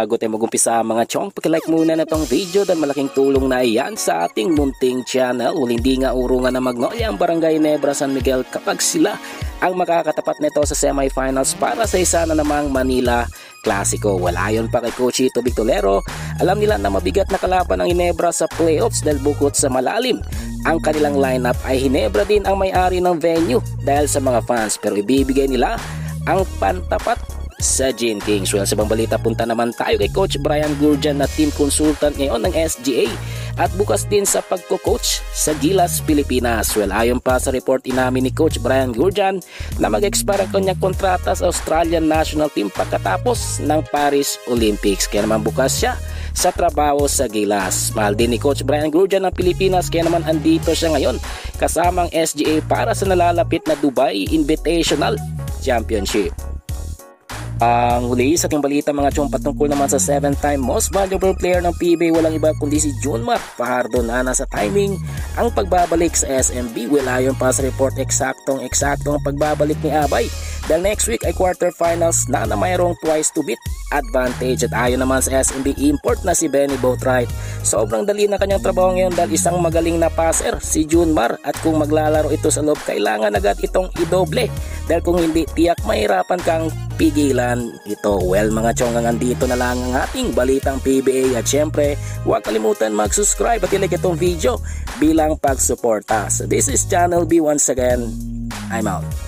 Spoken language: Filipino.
bago tayo mag-umpisa mga chong, pakilike muna na tong video dahil malaking tulong na iyan sa ating munting channel. Hindi nga urungan na Magnolia ang Barangay Nebra San Miguel kapag sila ang makakatapat nito sa semifinals para sa isa na namang Manila Clasico. Wala yun pa kay Coach Ito Victolero. Alam nila na mabigat na kalaban ang Ginebra sa playoffs dahil bukod sa malalim ang kanilang lineup ay Ginebra din ang may-ari ng venue dahil sa mga fans, pero ibibigay nila ang pantapat sa Gin Kings. Well, sa ibang balita, punta naman tayo kay Coach Brian Gurjan na team consultant ngayon ng SGA at bukas din sa pagko-coach sa Gilas, Pilipinas. Well, ayon pa sa report inamin ni Coach Brian Gurjan na mag-expire ang kanyang kontrata sa Australian National Team pagkatapos ng Paris Olympics. Kaya naman bukas siya sa trabaho sa Gilas. Mahal din ni Coach Brian Gurjan ng Pilipinas, kaya naman andito siya ngayon kasamang SGA para sa nalalapit na Dubai Invitational Championship. Ang huli sa ating balita mga chong, patungkol naman sa 7-time most valuable player ng PBA, walang iba kundi si Junmar Fajardo na nasa timing ang pagbabalik sa SMB. Well, ayon pa sa report, eksaktong ang pagbabalik ni Abay dahil next week ay quarterfinals na mayroong twice to beat advantage. At ayon naman sa SMB import na si Benny Boatwright, sobrang dali na kanyang trabaho ngayon dahil isang magaling na passer si Junmar, at kung maglalaro ito sa loob kailangan agad itong idoble dahil kung hindi tiyak mahirapan kang pigilan ito. Well mga chong, andito na lang ang ating balitang PBA at syempre huwag kalimutan mag-subscribe at i-like itong video bilang pagsuporta. So this is Channel B once again. I'm out.